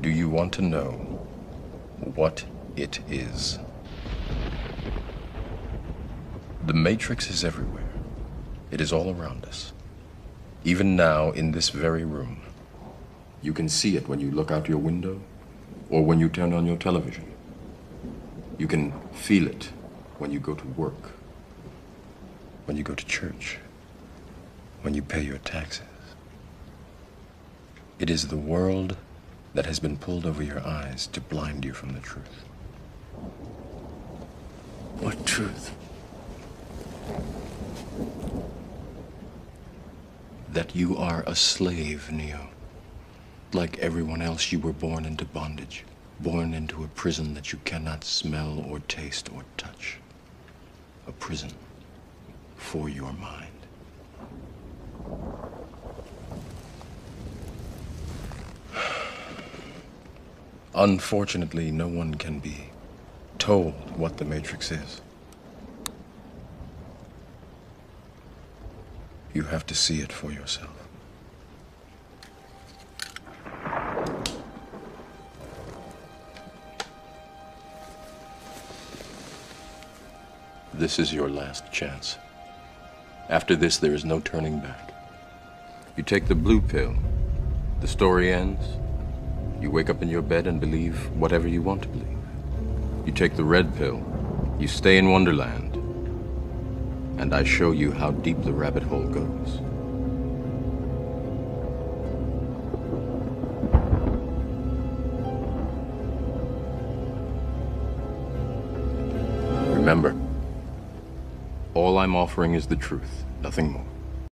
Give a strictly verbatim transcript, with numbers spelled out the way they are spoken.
Do you want to know what it is? The Matrix is everywhere. It is all around us. Even now, in this very room. You can see it when you look out your window or when you turn on your television. You can feel it when you go to work, when you go to church, when you pay your taxes. It is the world that has been pulled over your eyes to blind you from the truth. What truth? That you are a slave, Neo. Like everyone else, you were born into bondage, born into a prison that you cannot smell or taste or touch. A prison for your mind. Unfortunately, no one can be told what the Matrix is. You have to see it for yourself. This is your last chance. After this, there is no turning back. You take the blue pill, the story ends. You wake up in your bed and believe whatever you want to believe. You take the red pill, you stay in Wonderland, and I show you how deep the rabbit hole goes. Remember, all I'm offering is the truth, nothing more.